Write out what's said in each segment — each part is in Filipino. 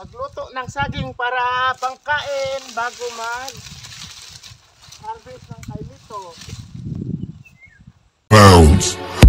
Magluto ng saging para pangkain bago mag-harvest ng kainito. Pounds.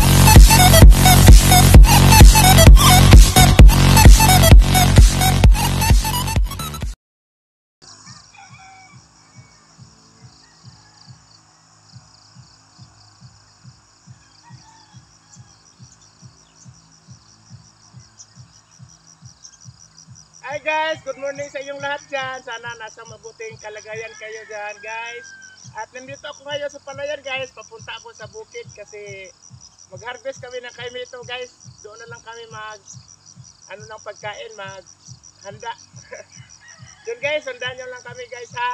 Hi guys, good morning sa inyong lahat dyan. Sana nasa mabuting kalagayan kayo dyan guys. At nandito ako ngayon sa Palayan guys. Papunta ako sa bukid kasi mag-harvest kami ng kaimito guys. Doon na lang kami ng pagkain, handa. Doon guys, sundan nyo lang kami guys ha.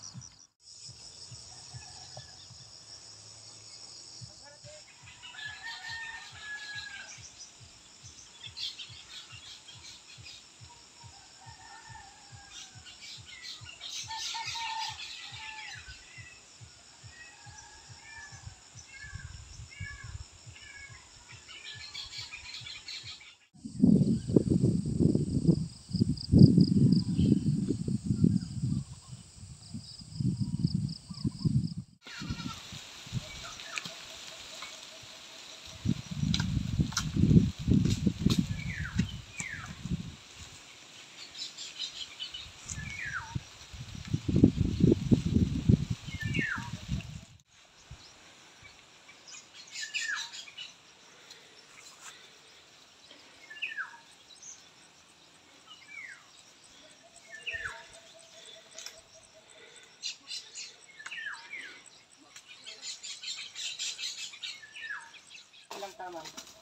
Ilang tama.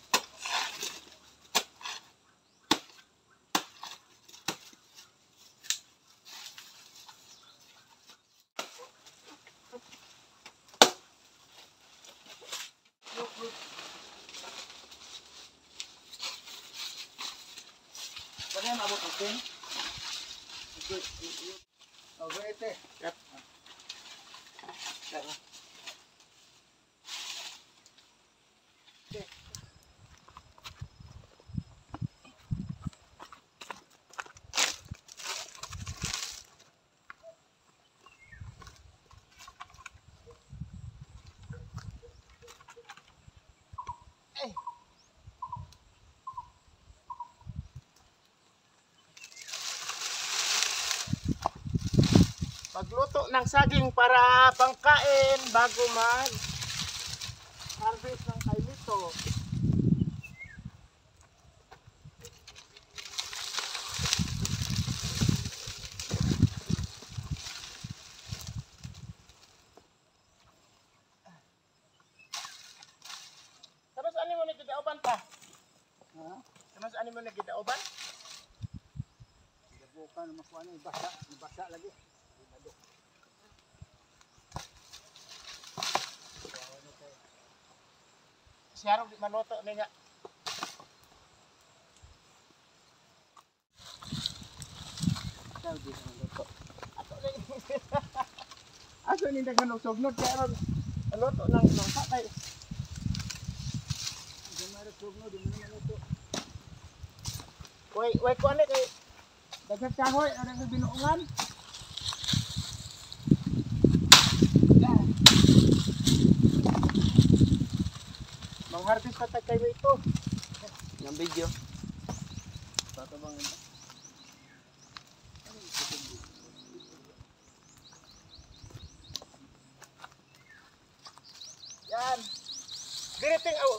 Ano yung abot natin? Okay, ito. Yep. Magluto ng saging para pangkain bago mag-harvest ng kainito. Tapos ano mo nagidauban pa? Ha? Tapos ano mo nagidauban? Bukan makuha na, basa lagi. Siyaro di maluto na nga. Sabi ng luto. Aso ni dagan og sugnod kaya maluto ng lupa kay Gamay sugno di mo na luto. way ko ani kay dagan kahoy ang binuungan. Mang-harvest pa tag kayo ito. Ng video. Tatabang ito. Yan. Diriting aw.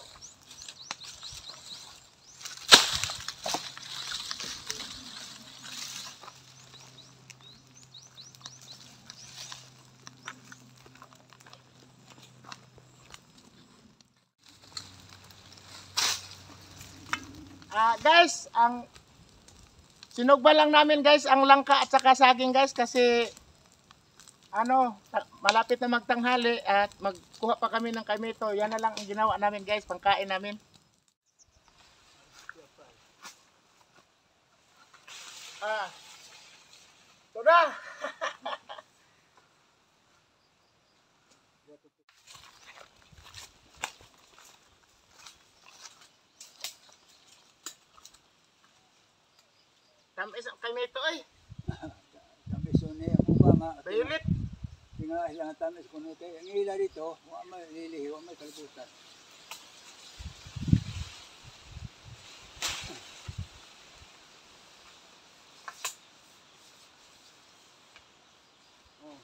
Guys, ang sinugba lang namin guys ang langka at saka saging guys kasi malapit na magtanghali at magkuha pa kami ng kaimito. Yan na lang ang ginawa namin guys, pangkain namin. Ito na. Tamis ang kami ito ay. Tamis yun eh. Ang uba nga. Violet. Tingnan lang ang tamis ko nito. Ang ila dito, huwag may lilihi, huwag may kalibutan. Oh.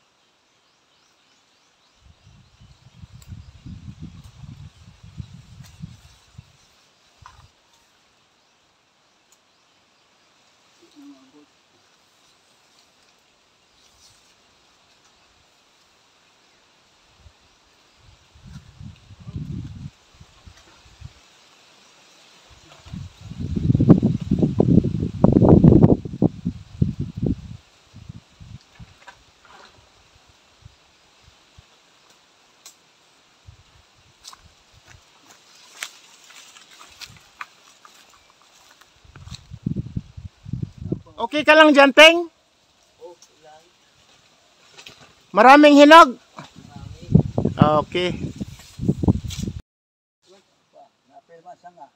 Okay ka lang dyan, Teng? Okay lang. Maraming hinog? Marami. Okay. Napirma sa nga.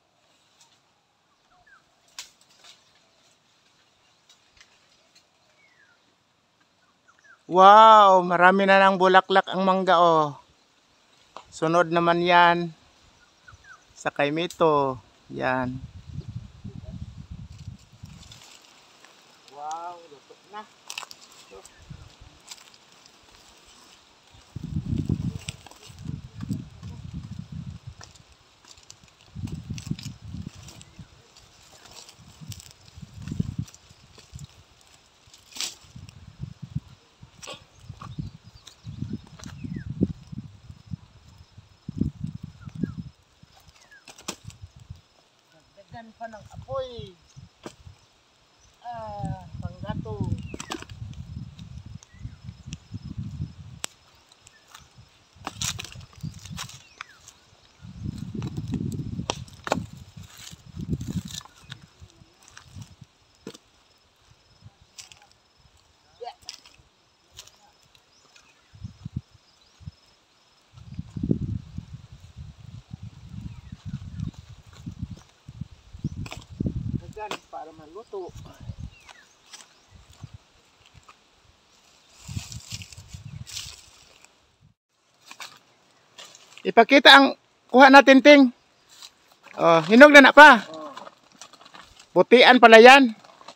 Wow, marami na ng bulaklak ang mangga, oh. Sunod naman yan. Sa kaimito. Yan. Wow, luto na. Dagdagan pa ng apoy. Panggato. Dagdagan para maluto. Ipakita ang kuha natin, Ting. Oh, hinog na pa. Oh. Putian pala yan.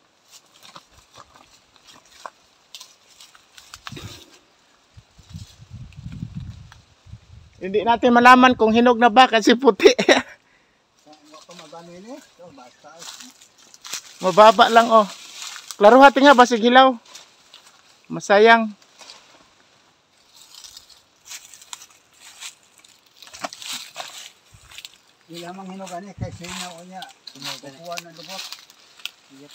Hindi natin malaman kung hinog na ba kasi puti. Magano yun eh. So, basta. Mababa lang, oh. Klaro hati nga, basig hilaw. Masayang. Hindi lamang hinugan eh. Kasi sinyaw niya. Kukuha ng lubot. Yep.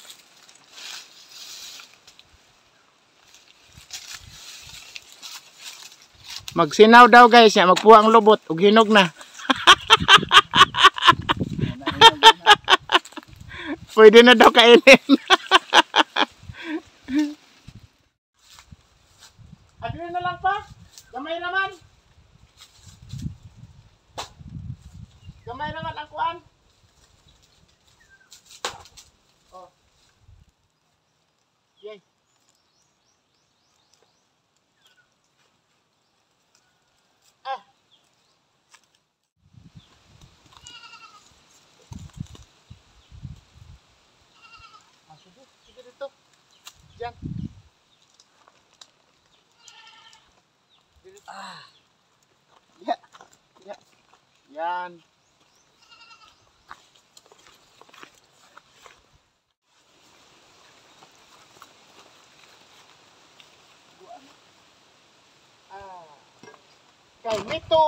Magsinaw daw guys, ya magpuha ang lubot ug hinog na. Pwede na daw kainin. Adre na lang pa. Gamay naman. Gamay naman ang kuan. Oh. Yay. Sige dito. Diyan. Ya. Ya. Yan. Kay nito.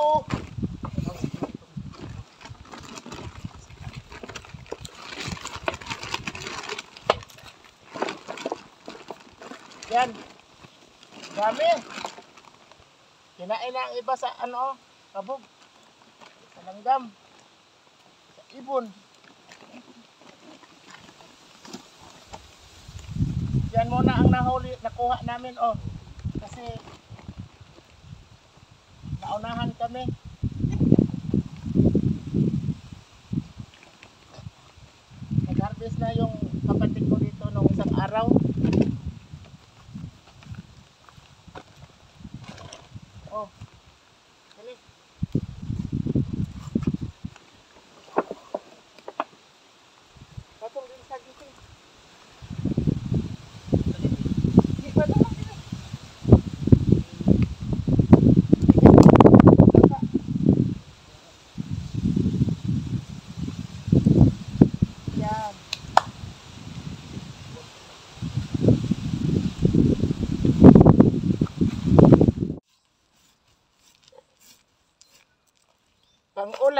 Yan. Dami. Kinain na ang iba sa ano, kabog. Sa langgam. Sa ibon. Yan muna ang nakuha namin, oh. Kasi naunahan kami. Nag-harvest na yung kapatid ko dito nung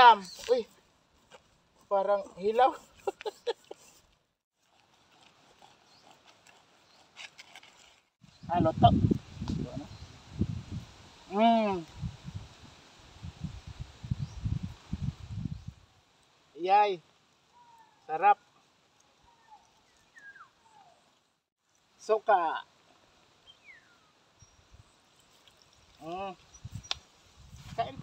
ulam. Uy, parang hilaw. Ano to? Yay. Sarap. Suka. Kain.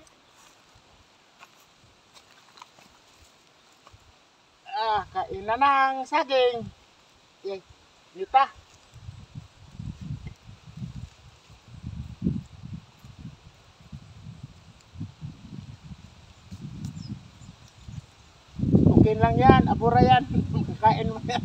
Kain na ng saging. Yay. Nita. Okay lang yan. Abura yan. Kakain mo yan.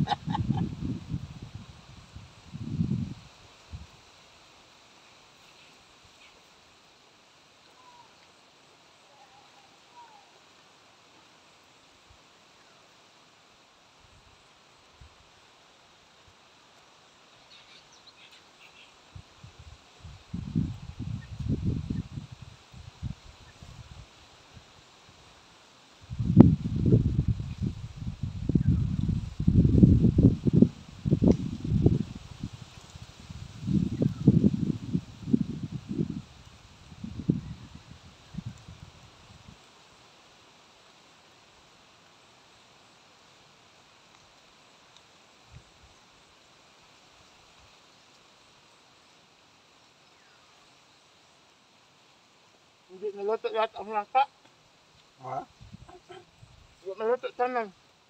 Hindi naluto lahat ang langka. Ha? Hindi naluto tanan.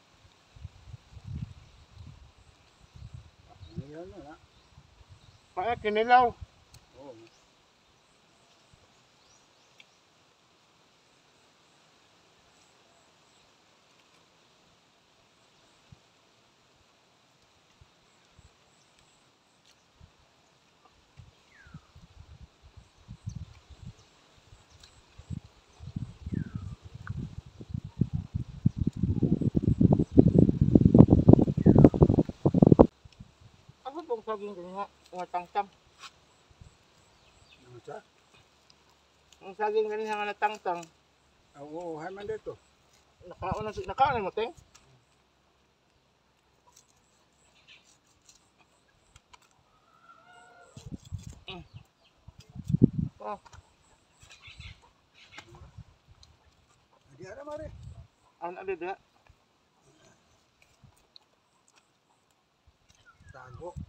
Ano yan na? Kaya kinilaw. Oo. Ako pong saging din nga. Nga tangtang. Ano sa? Ang saging din nga natangtang. Oo, hay man dito. Nakauna mo, Teng? Oh, Di ara mare. ano din ha? Tago.